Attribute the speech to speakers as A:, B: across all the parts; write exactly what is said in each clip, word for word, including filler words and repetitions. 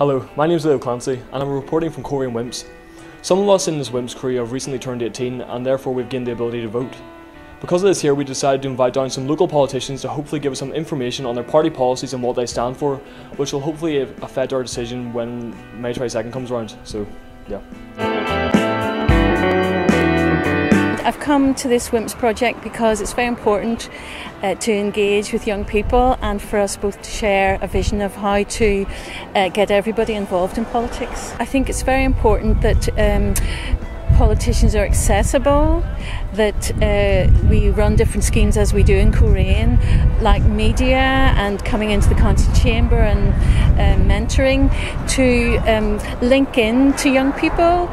A: Hello, my name is Leo Clancy and I'm reporting from Coleraine WIMPS. Some of us in this WIMPS crew have recently turned eighteen and therefore we've gained the ability to vote. Because of this here, we decided to invite down some local politicians to hopefully give us some information on their party policies and what they stand for, which will hopefully affect our decision when May twenty-second comes around. So, yeah.
B: I've come to this WIMPS project because it's very important uh, to engage with young people and for us both to share a vision of how to uh, get everybody involved in politics. I think it's very important that um, politicians are accessible, that uh, we run different schemes as we do in Coleraine, like media and coming into the council chamber and uh, mentoring to um, link in to young people.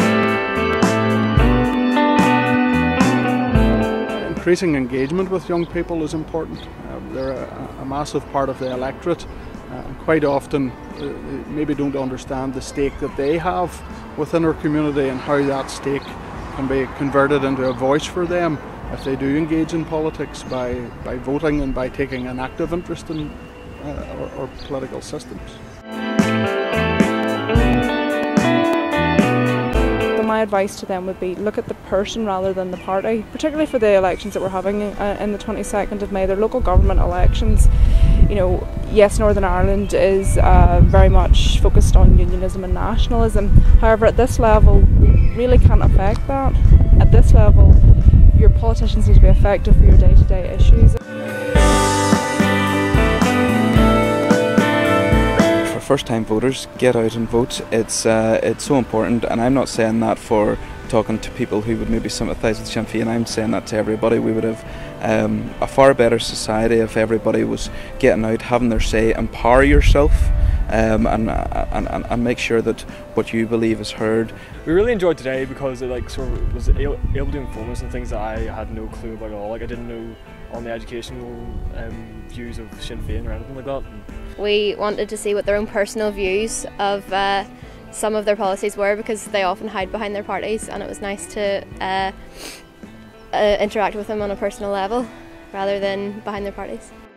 C: Increasing engagement with young people is important. Uh, they're a, a massive part of the electorate uh, and quite often uh, they maybe don't understand the stake that they have within our community and how that stake can be converted into a voice for them if they do engage in politics by, by voting and by taking an active interest in uh, our, our political systems.
D: My advice to them would be look at the person rather than the party, particularly for the elections that we're having uh, in the twenty-second of May. They're local government elections. You know, yes, Northern Ireland is uh, very much focused on unionism and nationalism. However, at this level, we really can't affect that. At this level, your politicians need to be effective for your day-to-day issues.
E: First-time voters, get out and vote. It's uh, it's so important, and I'm not saying that for talking to people who would maybe sympathise with Sinn Féin. I'm saying that to everybody. We would have um, a far better society if everybody was getting out, having their say. Empower yourself um, and, and and and make sure that what you believe is heard.
A: We really enjoyed today because it like sort of was able, able to inform us on things that I had no clue about at all. Like I didn't know on the educational um, views of Sinn Féin or anything like that.
F: We wanted to see what their own personal views of uh, some of their policies were, because they often hide behind their parties, and it was nice to uh, uh, interact with them on a personal level rather than behind their parties.